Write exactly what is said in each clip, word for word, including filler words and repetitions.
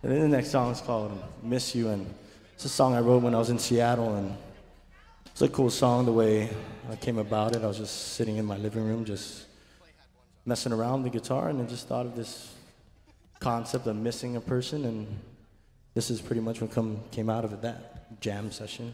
And then the next song is called Miss You, and it's a song I wrote when I was in Seattle, and it's a cool song the way I came about it. I was just sitting in my living room just messing around with the guitar, and I just thought of this concept of missing a person, and this is pretty much what come, came out of it, that jam session.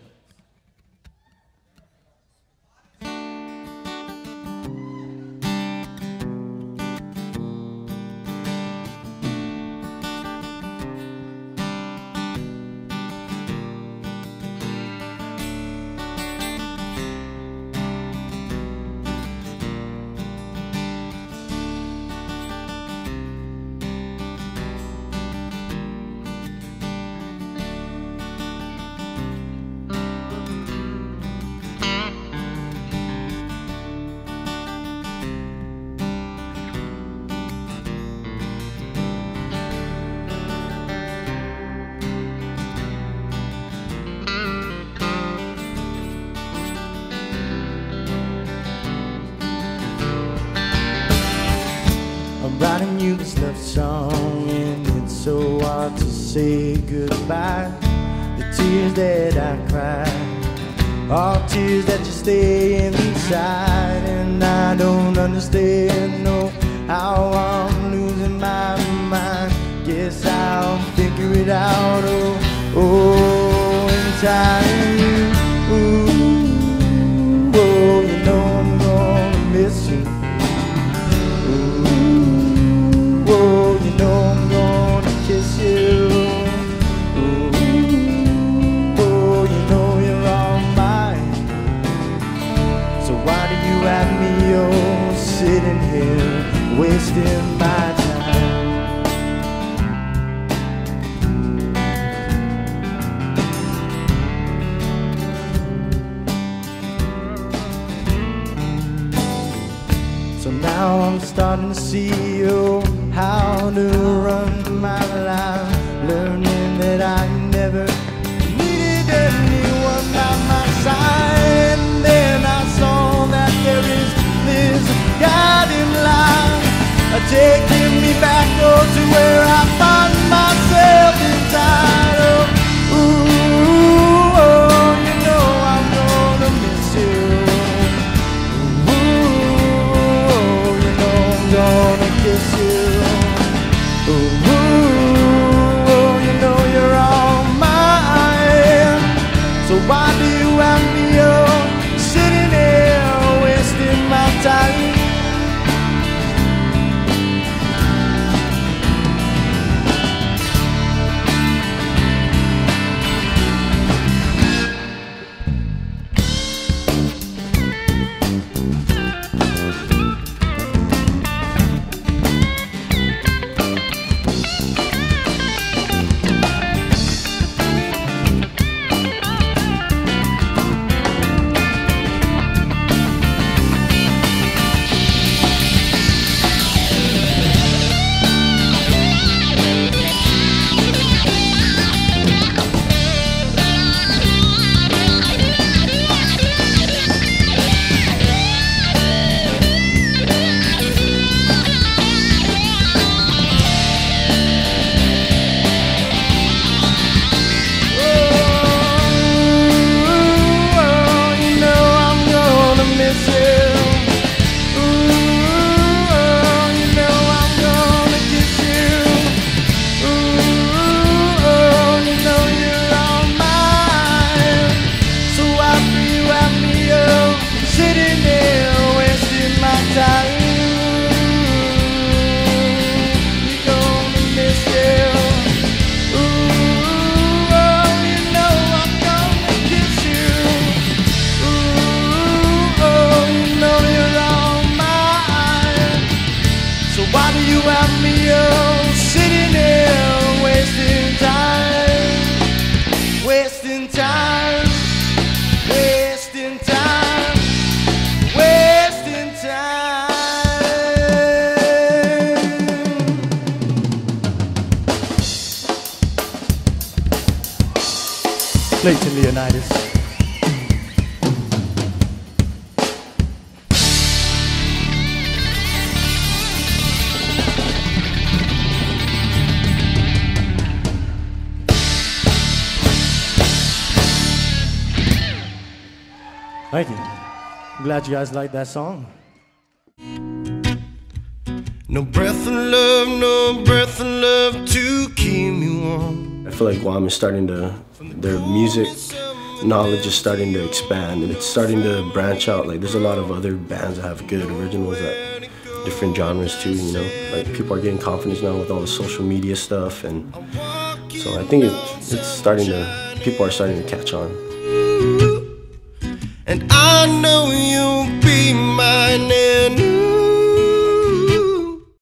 Writing you this love song, and it's so hard to say goodbye. The tears that I cry are tears that just stay inside, and I don't understand, no, how I'm losing my mind. Guess I'll figure it out, oh, oh, in time. Ooh, oh, you know I'm gonna miss you. Oh, you know I'm gonna kiss you. Ooh, oh, you know you're all mine. So why do you have me, oh, sitting here, wasting my time? So now I'm starting to see you, how to run my life, learning that I never needed anyone by my side. And then I saw that there is this guiding light, taking me back oh, to where I find myself inside. Oh, ooh, oh, you know I'm gonna miss you. Ooh, oh, you know I'm gonna kiss you. Ooh, oh, you know you're all mine. So why do you have me oh, sitting here, wasting my time? Clayton Leonidas. Thank you. I'm glad you guys like that song. No breath of love, no breath of love to keep me warm. I feel like Guam is starting to, their music knowledge is starting to expand and it's starting to branch out. Like there's a lot of other bands that have good originals that different genres too, you know? Like people are getting confidence now with all the social media stuff, and so I think it's, it's starting to, people are starting to catch on. And I know you'll be mine and